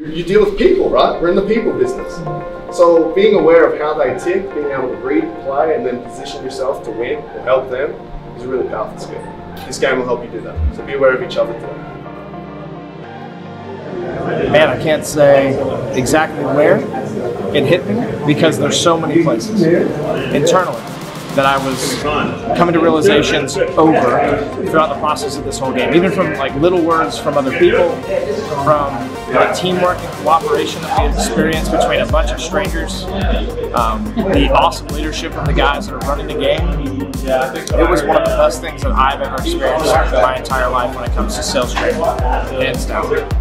you deal with people, right? We're in the people business. So being aware of how they tick, being able to read, play, and then position yourself to win or help them is a really powerful skill. This game will help you do that. So be aware of each other too. Man, I can't say exactly where it hit me because there's so many places internally that I was coming to realizations over throughout the process of this whole game. Even from like little words from other people, from the teamwork and cooperation that we experienced between a bunch of strangers, the awesome leadership of the guys that are running the game. It was one of the best things that I've ever experienced in my entire life when it comes to sales training, hands down.